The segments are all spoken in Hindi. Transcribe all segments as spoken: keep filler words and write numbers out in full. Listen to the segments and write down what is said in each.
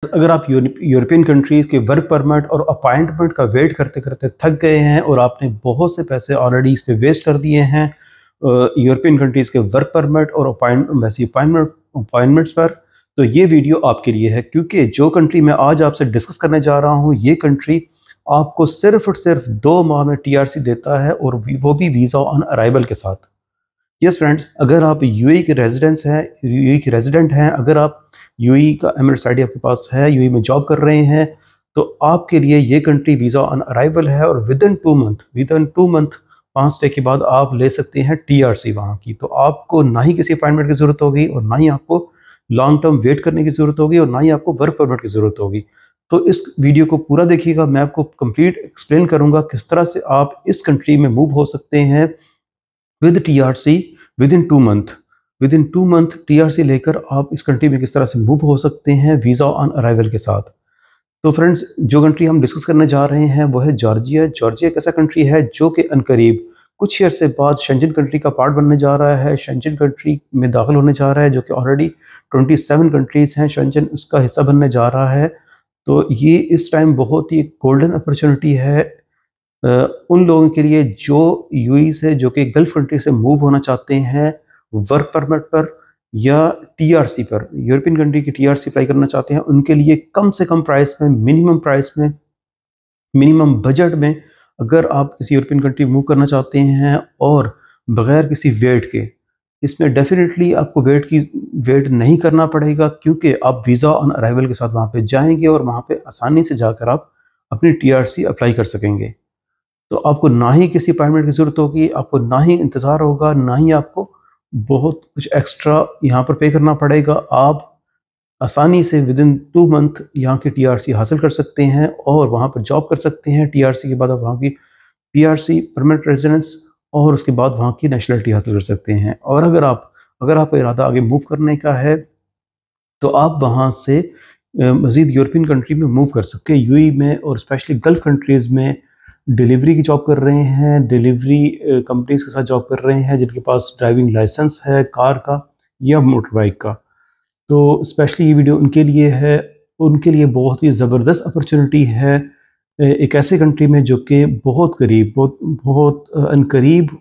अगर आप यूरोपियन कंट्रीज़ के वर्क परमिट और अपॉइंटमेंट का वेट करते करते थक गए हैं और आपने बहुत से पैसे ऑलरेडी इस पे वेस्ट कर दिए हैं यूरोपियन कंट्रीज़ के वर्क परमिट और अपॉइंट वैसी अपॉइंटमेंट अपॉइंटमेंट्स पर, तो ये वीडियो आपके लिए है। क्योंकि जो कंट्री मैं आज आपसे डिस्कस करने जा रहा हूँ, ये कंट्री आपको सिर्फ और सिर्फ दो माह में टी आर सी देता है, और वो भी वीज़ा ऑन अराइवल के साथ। यस फ्रेंड्स, अगर आप यूएई के रेजिडेंट्स हैं, यूएई के रेजिडेंट हैं, अगर आप यूएई का एमिरेट्स आईडी आपके पास है, यूएई में जॉब कर रहे हैं, तो आपके लिए ये कंट्री वीज़ा ऑन अराइवल है, और within two month within two month पाँच स्टे के बाद आप ले सकते हैं टीआरसी वहाँ की। तो आपको ना ही किसी अपॉइंटमेंट की ज़रूरत होगी, और ना ही आपको लॉन्ग टर्म वेट करने की ज़रूरत होगी, और ना ही आपको वर्क परमिट की ज़रूरत होगी। तो इस वीडियो को पूरा देखिएगा, मैं आपको कंप्लीट एक्सप्लेन करूँगा किस तरह से आप इस कंट्री में मूव हो सकते हैं with TRC within two month within two month TRC लेकर आप इस कंट्री में किस तरह से मूव हो सकते हैं वीज़ा ऑन अराइवल के साथ। तो फ्रेंड्स, जो कंट्री हम डिस्कस करने जा रहे हैं वो है जॉर्जिया। जॉर्जिया एक ऐसा कंट्री है जो कि अनकरीब कुछ ईयर से बाद शेंजन कंट्री का पार्ट बनने जा रहा है, शेंजन कंट्री में दाखिल होने जा रहा है, जो कि ऑलरेडी सत्ताईस कंट्रीज़ हैं, शेंजन उसका हिस्सा बनने जा रहा है। तो ये इस टाइम बहुत ही गोल्डन अपॉर्चुनिटी है उन लोगों के लिए जो यूएई से, जो कि गल्फ कंट्री से मूव होना चाहते हैं वर्क परमिट पर या टीआरसी पर, यूरोपियन कंट्री की टीआरसी अप्लाई करना चाहते हैं। उनके लिए कम से कम प्राइस में, मिनिमम प्राइस में, मिनिमम बजट में, अगर आप किसी यूरोपियन कंट्री मूव करना चाहते हैं और बगैर किसी वेट के, इसमें डेफिनेटली आपको वेट की वेट नहीं करना पड़ेगा, क्योंकि आप वीज़ा ऑन अराइवल के साथ वहाँ पे जाएंगे और वहाँ पे आसानी से जाकर आप अपनी टीआरसी अप्लाई कर सकेंगे। तो आपको ना ही किसी अपॉइंटमेंट की ज़रूरत होगी, आपको ना ही इंतज़ार होगा, ना ही आपको बहुत कुछ एक्स्ट्रा यहाँ पर पे करना पड़ेगा। आप आसानी से विद इन टू मंथ यहाँ की टीआरसी हासिल कर सकते हैं और वहाँ पर जॉब कर सकते हैं। टीआरसी के बाद आप वहाँ की पीआरसी, परमानेंट रेजिडेंस, और उसके बाद वहाँ की नेशनलिटी हासिल कर सकते हैं। और अगर आप अगर आपका इरादा आगे मूव करने का है, तो आप वहाँ से मज़ीद यूरोपियन कंट्री में मूव कर सकते हैं, यूएई में, और स्पेशली गल्फ़ कंट्रीज़ में डिलीवरी की जॉब कर रहे हैं, डिलीवरी कंपनीज के साथ जॉब कर रहे हैं जिनके पास ड्राइविंग लाइसेंस है कार का या मोटर बाइक का। तो स्पेशली ये वीडियो उनके लिए है, उनके लिए बहुत ही ज़बरदस्त अपॉर्चुनिटी है एक ऐसे कंट्री में जो कि बहुत करीब, बहुत बहुत अनकरीब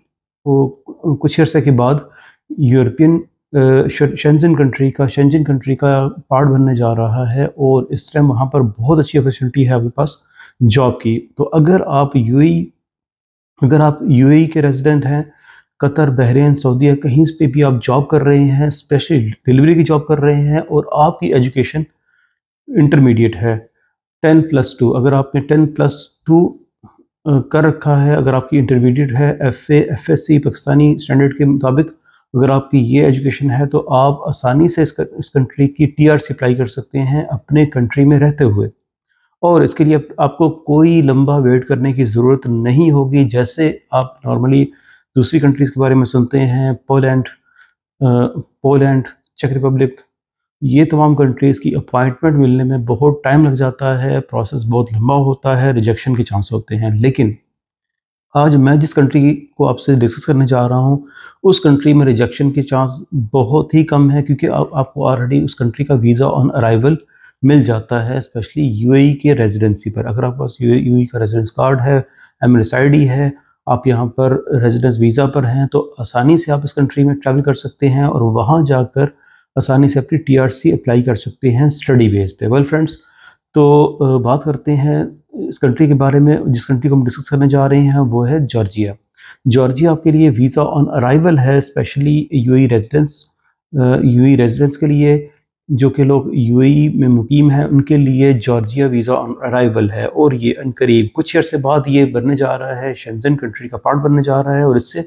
कुछ अर्से के बाद यूरोपियन शेंजन कंट्री का शेंजन कंट्री का पार्ट बनने जा रहा है, और इस टाइम वहाँ पर बहुत अच्छी अपॉर्चुनिटी है आपके पास जॉब की। तो अगर आप यूएई अगर आप यूएई के रेजिडेंट हैं, कतर, बहरीन, सऊदीया, कहीं पे भी आप जॉब कर रहे हैं, स्पेशली डिलीवरी की जॉब कर रहे हैं, और आपकी एजुकेशन इंटरमीडिएट है टेन प्लस टू, अगर आपने टेन प्लस टू कर रखा है, अगर आपकी इंटरमीडिएट है, F A F S C Pakistani standard के मुताबिक अगर आपकी ये एजुकेशन है, तो आप आसानी से इस, इस कंट्री की टीआरसी अप्लाई कर सकते हैं अपने कंट्री में रहते हुए। और इसके लिए आपको कोई लंबा वेट करने की ज़रूरत नहीं होगी, जैसे आप नॉर्मली दूसरी कंट्रीज़ के बारे में सुनते हैं, पोलैंड पोलैंड चेक रिपब्लिक, ये तमाम कंट्रीज़ की अपॉइंटमेंट मिलने में बहुत टाइम लग जाता है, प्रोसेस बहुत लंबा होता है, रिजेक्शन के चांस होते हैं। लेकिन आज मैं जिस कंट्री को आपसे डिस्कस करने जा रहा हूँ, उस कंट्री में रिजेक्शन के चांस बहुत ही कम है, क्योंकि आप, आपको ऑलरेडी उस कंट्री का वीज़ा ऑन अराइवल मिल जाता है, स्पेशली यूएई के रेजिडेंसी पर। अगर आपके पास यूएई का रेजिडेंस कार्ड है, एमिरेट्स आईडी है, आप यहाँ पर रेजिडेंस वीज़ा पर हैं, तो आसानी से आप इस कंट्री में ट्रैवल कर सकते हैं और वहाँ जाकर आसानी से अपनी टीआरसी अप्लाई कर सकते हैं स्टडी बेस पे। वेल फ्रेंड्स, तो बात करते हैं इस कंट्री के बारे में। जिस कंट्री को हम डिस्कस करने जा रहे हैं वो है जॉर्जिया। जॉर्जिया आपके लिए वीज़ा ऑन अराइवल है, specially UAE residence UAE residents के लिए, जो कि लोग यूएई में मुकीम हैं, उनके लिए जॉर्जिया वीज़ा ऑन अराइवल है। और ये अनकरीब कुछ अर्से बाद ये बनने जा रहा है, शेंजन कंट्री का पार्ट बनने जा रहा है, और इससे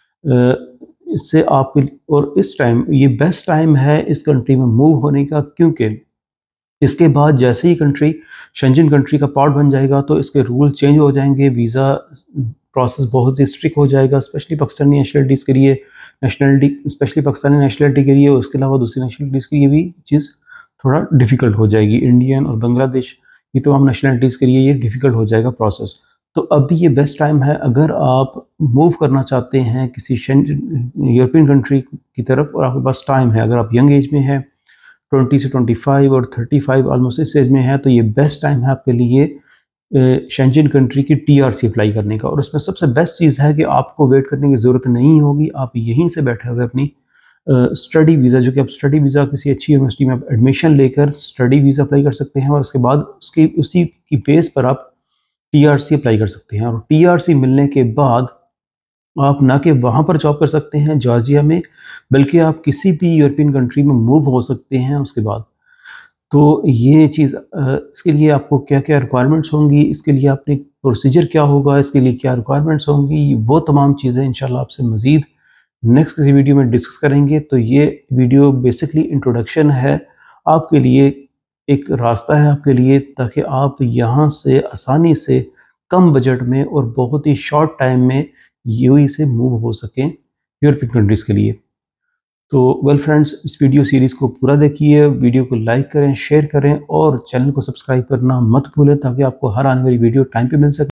इससे आपके और इस टाइम ये बेस्ट टाइम है इस कंट्री में मूव होने का, क्योंकि इसके बाद जैसे ही कंट्री शेंजन कंट्री का पार्ट बन जाएगा तो इसके रूल चेंज हो जाएंगे, वीज़ा प्रोसेस बहुत ही स्ट्रिक्ट हो जाएगा, स्पेशली पाकिस्तानी नेशनलिटीज़ के लिए नेशनलिटी स्पेशली पाकिस्तानी नेशनलिटी के लिए, उसके अलावा दूसरी नेशनलिटीज़ के लिए भी चीज़ थोड़ा डिफ़िकल्ट हो जाएगी। इंडियन और बांग्लादेश, ये तमाम नेशनलिटीज़ के लिए ये डिफ़िकल्ट हो जाएगा प्रोसेस। तो अभी ये बेस्ट टाइम है अगर आप मूव करना चाहते हैं किसी यूरोपियन कंट्री की तरफ और आपके पास टाइम है, अगर आप यंग एज में हैं, ट्वेंटी से ट्वेंटी फाइव और थर्टी फाइव ऑलमोस्ट इस एज में है, तो ये बेस्ट टाइम है आपके लिए शेंजन कंट्री की टीआरसी अप्लाई करने का। और उसमें सबसे बेस्ट चीज़ है कि आपको वेट करने की ज़रूरत नहीं होगी, आप यहीं से बैठे हुए अपनी स्टडी वीज़ा, जो कि आप स्टडी वीज़ा किसी अच्छी यूनिवर्सिटी में आप एडमिशन लेकर स्टडी वीज़ा अप्लाई कर सकते हैं, और उसके बाद उसकी उसी की बेस पर आप टीआरसी अप्लाई कर सकते हैं। और टीआरसी मिलने के बाद आप ना कि वहाँ पर जॉब कर सकते हैं जॉर्जिया में, बल्कि आप किसी भी यूरोपियन कंट्री में मूव हो सकते हैं उसके बाद। तो ये चीज़ इसके लिए आपको क्या-क्या रिक्वायरमेंट्स होंगी, इसके लिए आपने प्रोसीजर क्या होगा, इसके लिए क्या रिक्वायरमेंट्स होंगी, वो तमाम चीज़ें इंशाल्लाह आपसे मज़ीद नेक्स्ट किसी वीडियो में डिस्कस करेंगे। तो ये वीडियो बेसिकली इंट्रोडक्शन है आपके लिए, एक रास्ता है आपके लिए, ताकि आप यहाँ से आसानी से कम बजट में और बहुत ही शॉर्ट टाइम में यूएई से मूव हो सकें यूरोपियन कंट्रीज़ के लिए। तो वेल फ्रेंड्स, इस वीडियो सीरीज़ को पूरा देखिए, वीडियो को लाइक करें, शेयर करें और चैनल को सब्सक्राइब करना मत भूलें, ताकि आपको हर आने वाली वीडियो टाइम पे मिल सके।